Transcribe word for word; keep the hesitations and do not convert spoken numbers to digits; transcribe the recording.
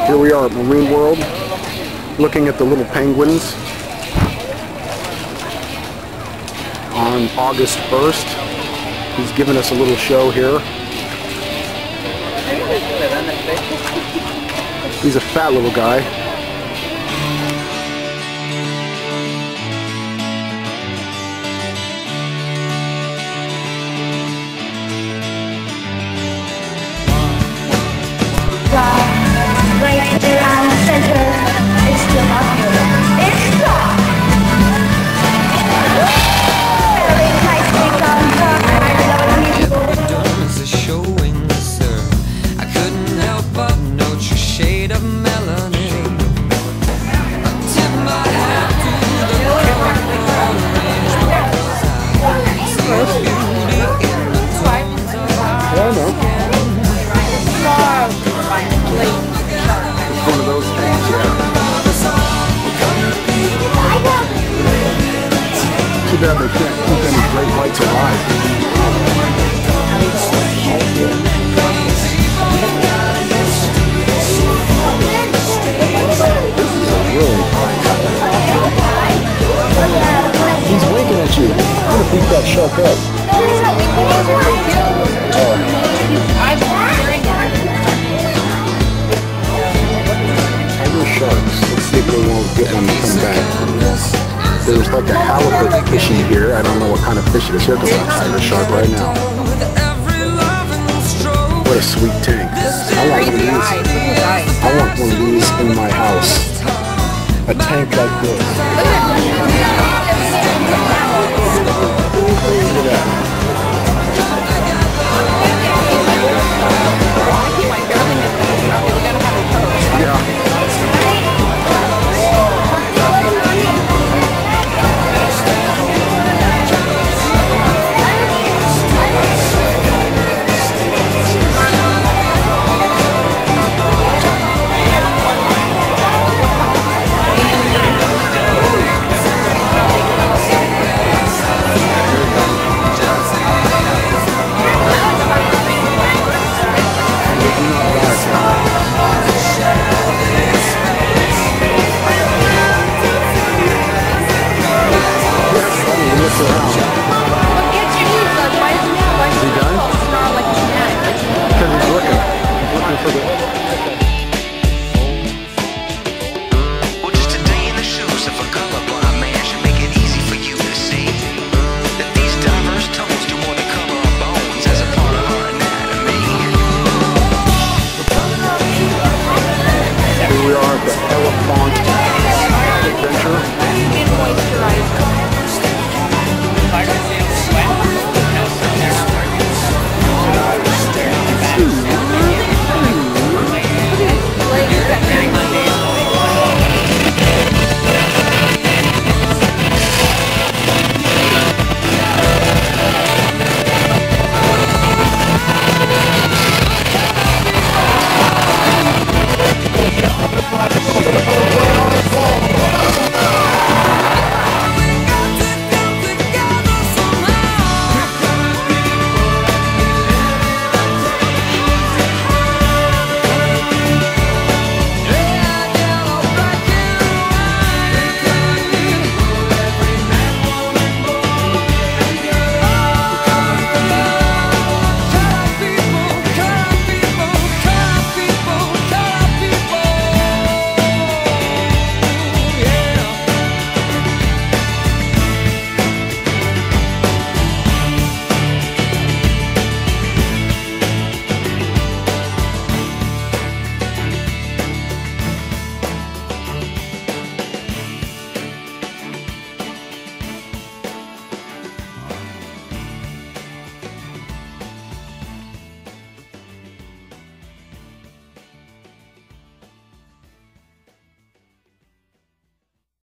Here we are at Marine World, looking at the little penguins on August first. He's giving us a little show here. He's a fat little guy. Right around the center, it's still up here. It's stuck! Very tightly on top, and I love you. Dome is a showing, sir. I couldn't help but note your shade of melanin. I tip my hat to the color orange, beauty in the tones of our skin. One of those things, yeah. Too bad they can't keep any great whites alive. This is a really... He's winking at you. I'm gonna beat that shark up. Oh. Sharks. Let's see if they won't get one to come back. There's like a halibut fishing here. I don't know what kind of fish it is. Here comes a tiger shark right now. What a sweet tank. I want one of these. I want one of these in my house. A tank like this. Look at that.